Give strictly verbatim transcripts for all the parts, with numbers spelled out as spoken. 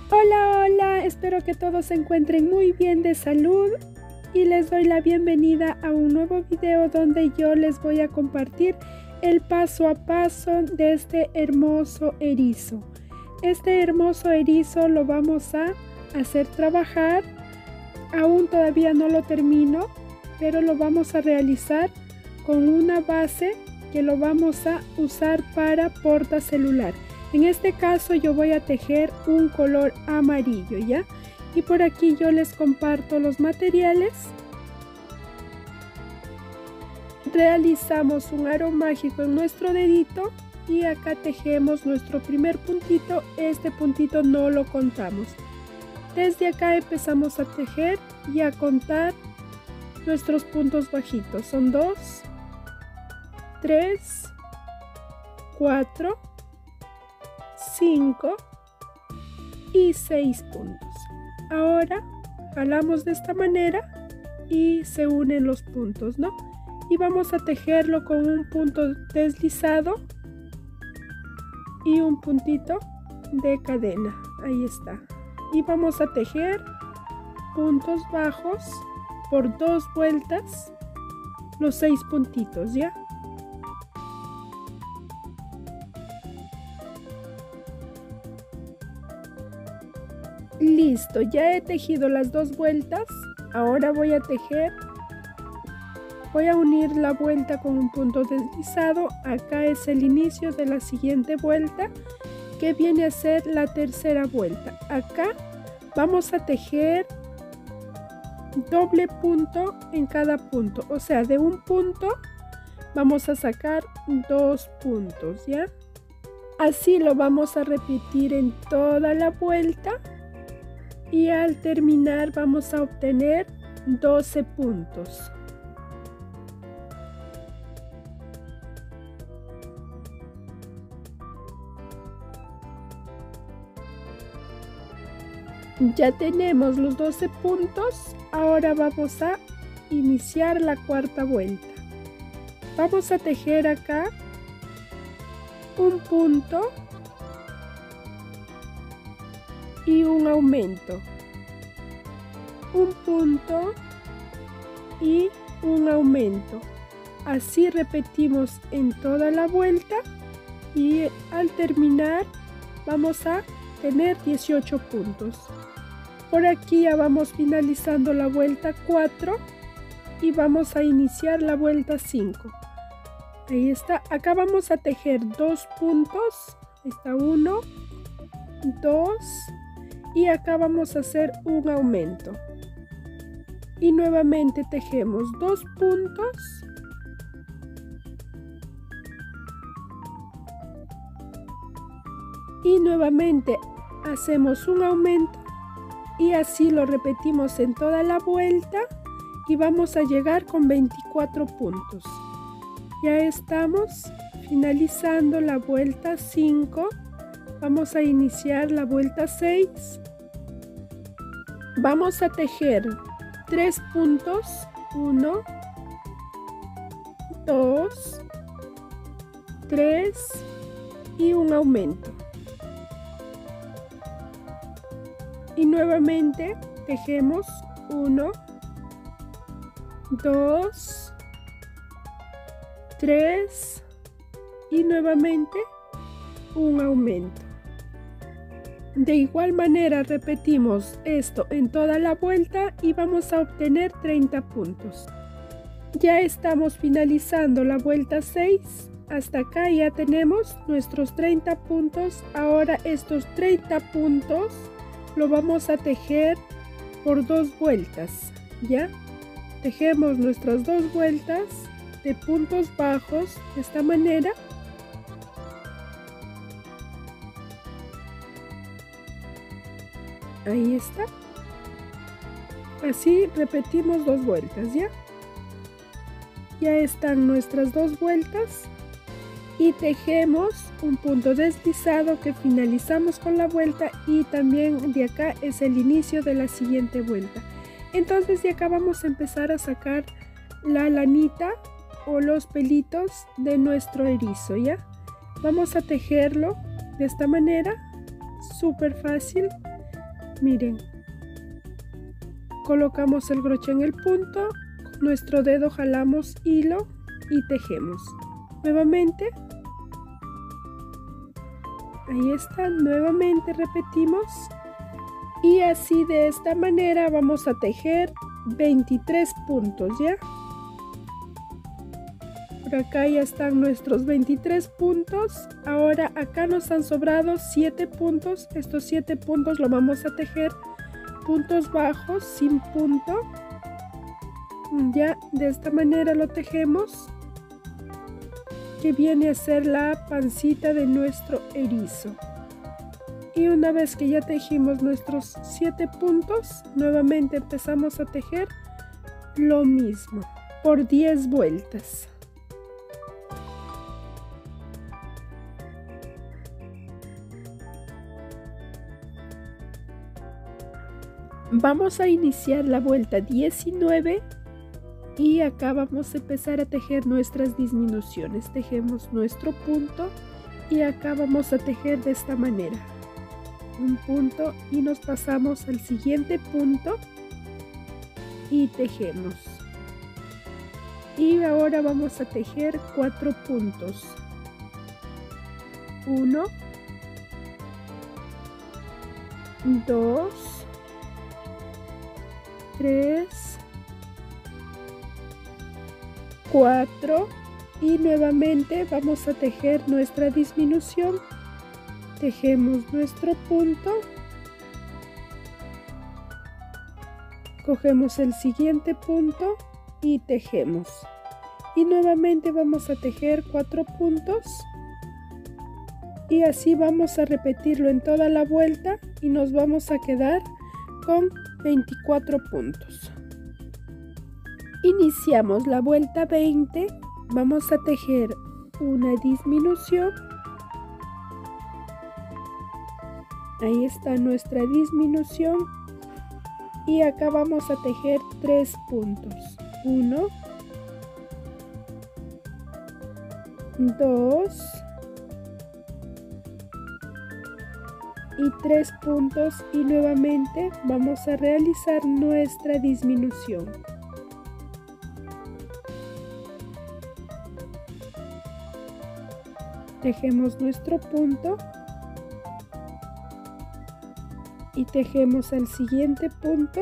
Hola, hola, espero que todos se encuentren muy bien de salud y les doy la bienvenida a un nuevo video donde yo les voy a compartir el paso a paso de este hermoso erizo. Este hermoso erizo lo vamos a hacer trabajar, aún todavía no lo termino, pero lo vamos a realizar con una base que lo vamos a usar para portacelular. En este caso yo voy a tejer un color amarillo, ¿ya? Y por aquí yo les comparto los materiales. Realizamos un aro mágico en nuestro dedito y acá tejemos nuestro primer puntito. Este puntito no lo contamos. Desde acá empezamos a tejer y a contar nuestros puntos bajitos. Son dos, tres, cuatro, cinco y seis puntos. Ahora jalamos de esta manera y se unen los puntos, ¿no? Y vamos a tejerlo con un punto deslizado y un puntito de cadena. Ahí está. Y vamos a tejer puntos bajos por dos vueltas, los seis puntitos, ¿ya? Listo, ya he tejido las dos vueltas. Ahora voy a tejer, voy a unir la vuelta con un punto deslizado. Acá es el inicio de la siguiente vuelta, que viene a ser la tercera vuelta. Acá vamos a tejer doble punto en cada punto, o sea, de un punto vamos a sacar dos puntos, ¿ya? Así lo vamos a repetir en toda la vuelta. Y al terminar vamos a obtener doce puntos. Ya tenemos los doce puntos. Ahora vamos a iniciar la cuarta vuelta. Vamos a tejer acá un punto y un aumento, un punto y un aumento. Así repetimos en toda la vuelta y al terminar vamos a tener dieciocho puntos. Por aquí ya vamos finalizando la vuelta cuatro y vamos a iniciar la vuelta cinco. Ahí está. Acá vamos a tejer dos puntos. Está uno, dos. Y acá vamos a hacer un aumento. Y nuevamente tejemos dos puntos. Y nuevamente hacemos un aumento. Y así lo repetimos en toda la vuelta. Y vamos a llegar con veinticuatro puntos. Ya estamos finalizando la vuelta cinco. Vamos a iniciar la vuelta seis. Vamos a tejer tres puntos, uno, dos, tres y un aumento. Y nuevamente tejemos uno, dos, tres y nuevamente un aumento. De igual manera repetimos esto en toda la vuelta y vamos a obtener treinta puntos. Ya estamos finalizando la vuelta seis. Hasta acá ya tenemos nuestros treinta puntos. Ahora estos treinta puntos lo vamos a tejer por dos vueltas, ¿ya? Tejemos nuestras dos vueltas de puntos bajos de esta manera. Ahí está. Así repetimos dos vueltas, ¿ya? Ya están nuestras dos vueltas. Y tejemos un punto deslizado que finalizamos con la vuelta. Y también de acá es el inicio de la siguiente vuelta. Entonces de acá vamos a empezar a sacar la lanita o los pelitos de nuestro erizo, ¿ya? Vamos a tejerlo de esta manera. Súper fácil. Miren, colocamos el crochet en el punto, con nuestro dedo jalamos hilo y tejemos. Nuevamente, ahí está, nuevamente repetimos y así de esta manera vamos a tejer veintitrés puntos, ¿ya? Por acá ya están nuestros veintitrés puntos. Ahora acá nos han sobrado siete puntos. Estos siete puntos lo vamos a tejer puntos bajos sin punto. Ya de esta manera lo tejemos, que viene a ser la pancita de nuestro erizo. Y una vez que ya tejimos nuestros siete puntos, nuevamente empezamos a tejer lo mismo por diez vueltas. Vamos a iniciar la vuelta diecinueve y acá vamos a empezar a tejer nuestras disminuciones. Tejemos nuestro punto y acá vamos a tejer de esta manera. Un punto y nos pasamos al siguiente punto y tejemos. Y ahora vamos a tejer cuatro puntos. Uno, dos, tres, cuatro y nuevamente vamos a tejer nuestra disminución. Tejemos nuestro punto, cogemos el siguiente punto y tejemos. Y nuevamente vamos a tejer cuatro puntos y así vamos a repetirlo en toda la vuelta y nos vamos a quedar con veinticuatro puntos. Iniciamos la vuelta veinte, vamos a tejer una disminución. Ahí está nuestra disminución y acá vamos a tejer tres puntos. Uno, dos y tres puntos y nuevamente vamos a realizar nuestra disminución. Tejemos nuestro punto y tejemos al siguiente punto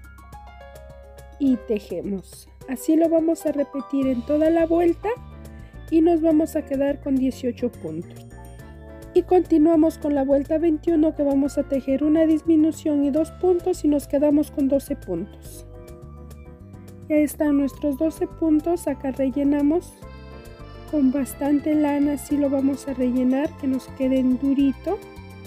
y tejemos. Así lo vamos a repetir en toda la vuelta y nos vamos a quedar con dieciocho puntos. Y continuamos con la vuelta veintiuno, que vamos a tejer una disminución y dos puntos y nos quedamos con doce puntos. Ya están nuestros doce puntos. Acá rellenamos con bastante lana, así lo vamos a rellenar que nos queden durito.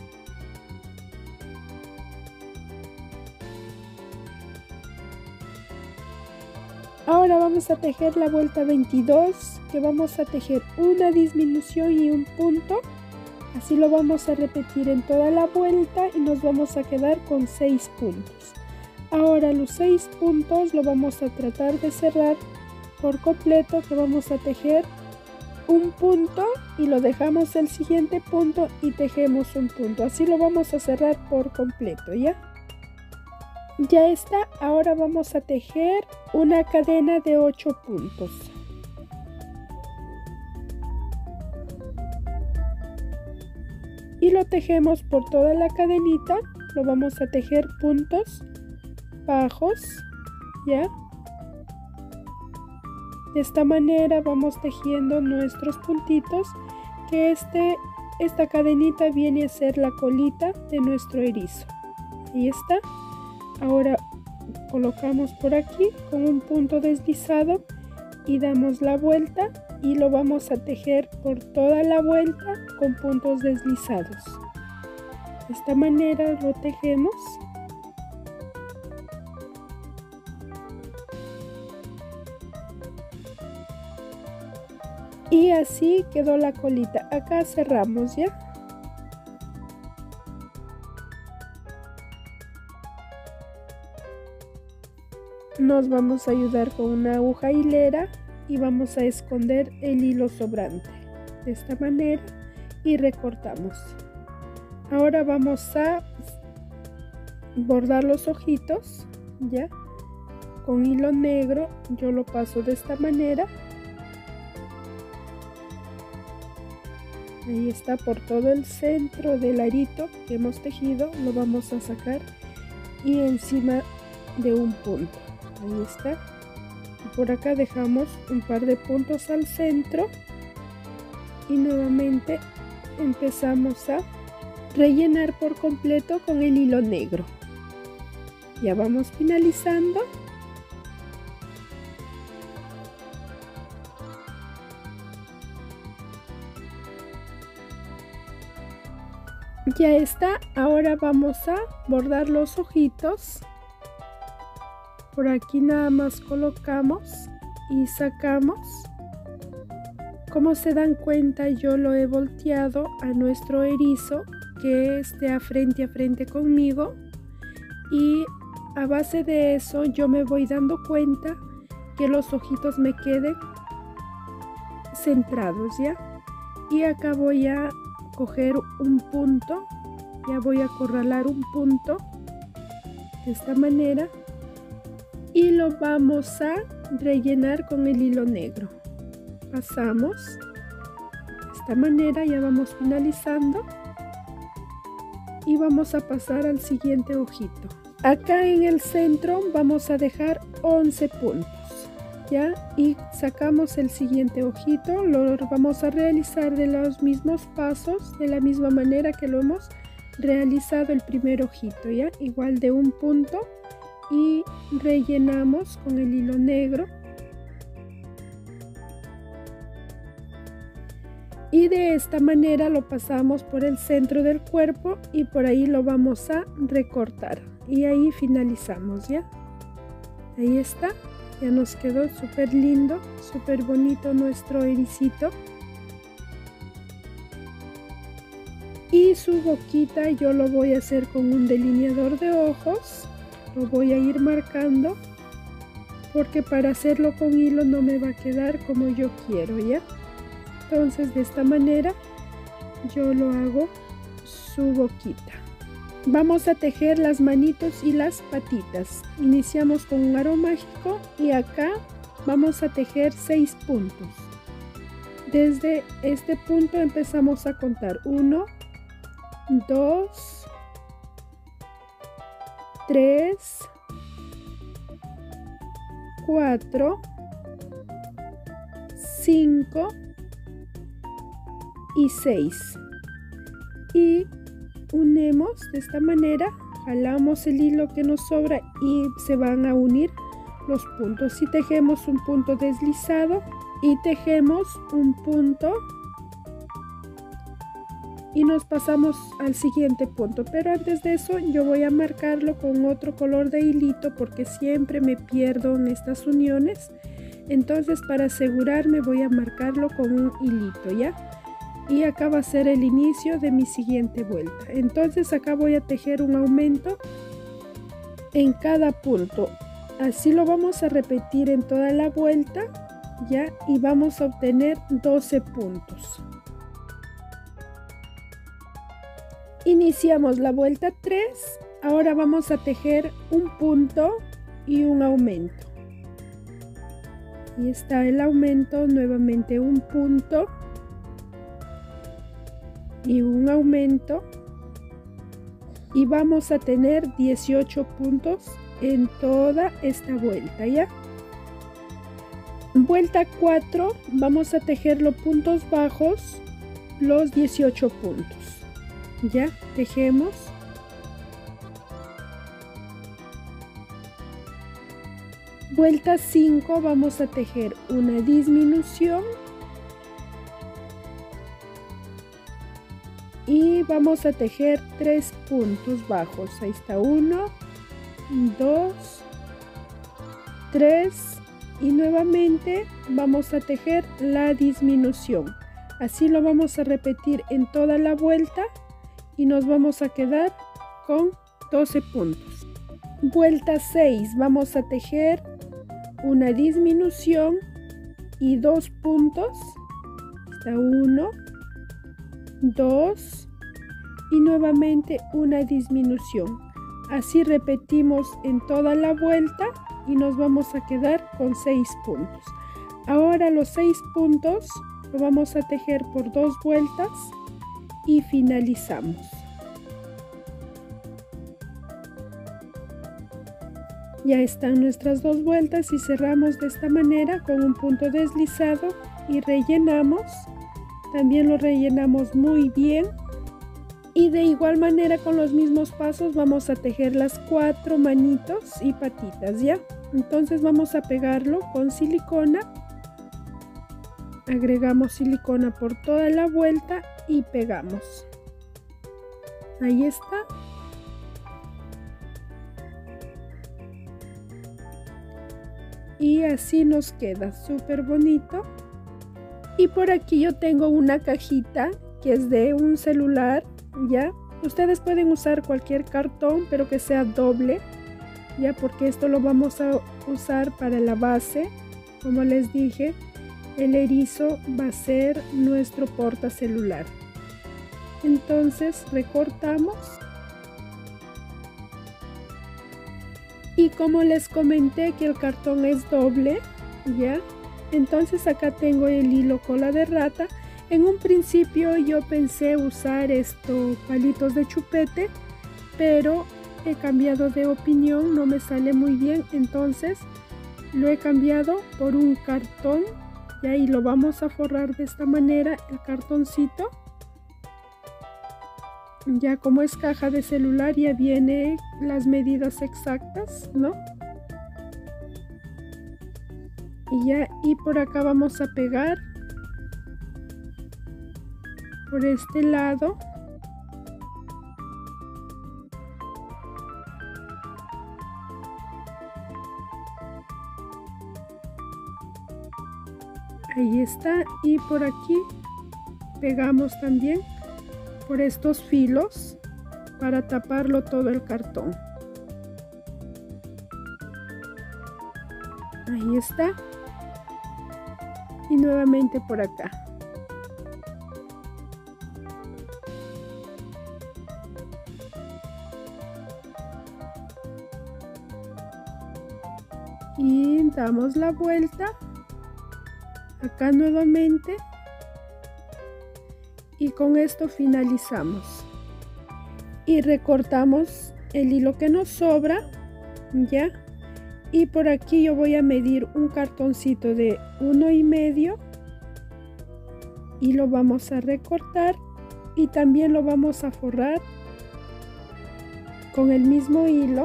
Ahora vamos a tejer la vuelta veintidós, que vamos a tejer una disminución y un punto. Así lo vamos a repetir en toda la vuelta y nos vamos a quedar con seis puntos. Ahora los seis puntos lo vamos a tratar de cerrar por completo, que vamos a tejer un punto y lo dejamos el siguiente punto y tejemos un punto. Así lo vamos a cerrar por completo, ¿ya? Ya está. Ahora vamos a tejer una cadena de ocho puntos. Y lo tejemos por toda la cadenita. Lo vamos a tejer puntos bajos, ¿ya? De esta manera vamos tejiendo nuestros puntitos, que este, esta cadenita viene a ser la colita de nuestro erizo. Ahí está. Ahora colocamos por aquí con un punto deslizado y damos la vuelta y lo vamos a tejer por toda la vuelta con puntos deslizados. De esta manera lo tejemos. Y así quedó la colita. Acá cerramos, ¿ya? Nos vamos a ayudar con una aguja hilera y vamos a esconder el hilo sobrante de esta manera y recortamos. Ahora vamos a bordar los ojitos, ya con hilo negro. Yo lo paso de esta manera. Ahí está, por todo el centro del arito que hemos tejido lo vamos a sacar, y encima de un punto. Ahí está. Y por acá dejamos un par de puntos al centro y nuevamente empezamos a rellenar por completo con el hilo negro. Ya vamos finalizando. Ya está. Ahora vamos a bordar los ojitos. Por aquí nada más colocamos y sacamos. Como se dan cuenta, yo lo he volteado a nuestro erizo, que esté a frente a frente conmigo, y a base de eso yo me voy dando cuenta que los ojitos me queden centrados, ya. Y acá voy a coger un punto, ya voy a acorralar un punto de esta manera y lo vamos a rellenar con el hilo negro. Pasamos de esta manera, ya vamos finalizando y vamos a pasar al siguiente ojito. Acá en el centro vamos a dejar once puntos, ya, y sacamos el siguiente ojito. Lo vamos a realizar de los mismos pasos, de la misma manera que lo hemos realizado el primer ojito, ya, igual de un punto, y rellenamos con el hilo negro. Y de esta manera lo pasamos por el centro del cuerpo y por ahí lo vamos a recortar. Y ahí finalizamos, ya. Ahí está. Ya nos quedó súper lindo, súper bonito nuestro ericito. Y su boquita yo lo voy a hacer con un delineador de ojos. Lo voy a ir marcando porque para hacerlo con hilo no me va a quedar como yo quiero, ¿ya? Entonces de esta manera yo lo hago su boquita. Vamos a tejer las manitos y las patitas. Iniciamos con un aro mágico y acá vamos a tejer seis puntos. Desde este punto empezamos a contar uno, dos, tres, cuatro, cinco y seis. Y unimos de esta manera, jalamos el hilo que nos sobra y se van a unir los puntos. Y tejemos un punto deslizado y tejemos un punto y nos pasamos al siguiente punto. Pero antes de eso yo voy a marcarlo con otro color de hilito porque siempre me pierdo en estas uniones. Entonces para asegurarme voy a marcarlo con un hilito, ¿ya? Y acá va a ser el inicio de mi siguiente vuelta. Entonces acá voy a tejer un aumento en cada punto. Así lo vamos a repetir en toda la vuelta, ya, y vamos a obtener doce puntos. Iniciamos la vuelta tres. Ahora vamos a tejer un punto y un aumento. Y está el aumento, nuevamente un punto y un aumento, y vamos a tener dieciocho puntos en toda esta vuelta, ¿ya? Vuelta cuatro, vamos a tejer los puntos bajos, los dieciocho puntos, ya, tejemos. Vuelta cinco, vamos a tejer una disminución y vamos a tejer tres puntos bajos. Ahí está, uno, dos, tres, y nuevamente vamos a tejer la disminución. Así lo vamos a repetir en toda la vuelta y nos vamos a quedar con doce puntos. Vuelta seis, vamos a tejer una disminución y dos puntos. Está uno, dos y nuevamente una disminución. Así repetimos en toda la vuelta y nos vamos a quedar con seis puntos. Ahora los seis puntos lo vamos a tejer por dos vueltas y finalizamos. Ya están nuestras dos vueltas y cerramos de esta manera con un punto deslizado y rellenamos. También lo rellenamos muy bien. Y de igual manera con los mismos pasos vamos a tejer las cuatro manitos y patitas, ¿ya? Entonces vamos a pegarlo con silicona. Agregamos silicona por toda la vuelta y pegamos. Ahí está. Y así nos queda súper bonito. Y por aquí yo tengo una cajita que es de un celular, ¿ya? Ustedes pueden usar cualquier cartón, pero que sea doble, ¿ya? Porque esto lo vamos a usar para la base. Como les dije, el erizo va a ser nuestro portacelular. Entonces recortamos. Y como les comenté que el cartón es doble, ¿ya? Entonces acá tengo el hilo cola de rata. En un principio yo pensé usar estos palitos de chupete, pero he cambiado de opinión, no me sale muy bien, entonces lo he cambiado por un cartón, y ahí lo vamos a forrar de esta manera el cartoncito. Ya como es caja de celular ya viene las medidas exactas, ¿no? Y ya, y por acá vamos a pegar por este lado. Ahí está, y por aquí pegamos también por estos filos para taparlo todo el cartón. Ahí está. Y nuevamente por acá. Y damos la vuelta. Acá nuevamente. Y con esto finalizamos. Y recortamos el hilo que nos sobra. Ya. Y por aquí yo voy a medir un cartoncito de uno y medio y lo vamos a recortar y también lo vamos a forrar con el mismo hilo.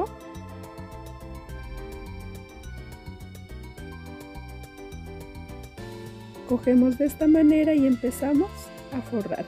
Cogemos de esta manera y empezamos a forrar.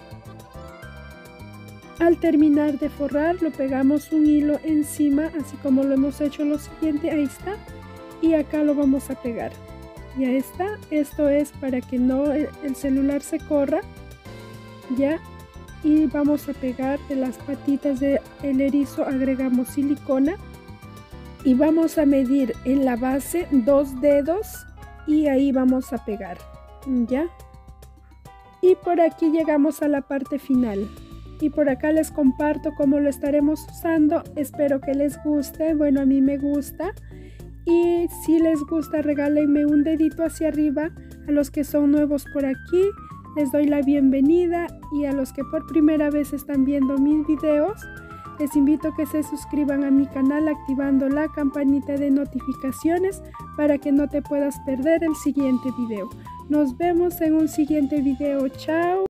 Al terminar de forrar lo pegamos un hilo encima, así como lo hemos hecho lo siguiente. Ahí está, y acá lo vamos a pegar. Ya está. Esto es para que no el, el celular se corra, ya. Y vamos a pegar de las patitas del erizo, agregamos silicona y vamos a medir en la base dos dedos y ahí vamos a pegar, ya. Y por aquí llegamos a la parte final. Y por acá les comparto cómo lo estaremos usando. Espero que les guste. Bueno, a mí me gusta. Y si les gusta, regálenme un dedito hacia arriba. A los que son nuevos por aquí, les doy la bienvenida. Y a los que por primera vez están viendo mis videos, les invito a que se suscriban a mi canal activando la campanita de notificaciones para que no te puedas perder el siguiente video. Nos vemos en un siguiente video. Chao.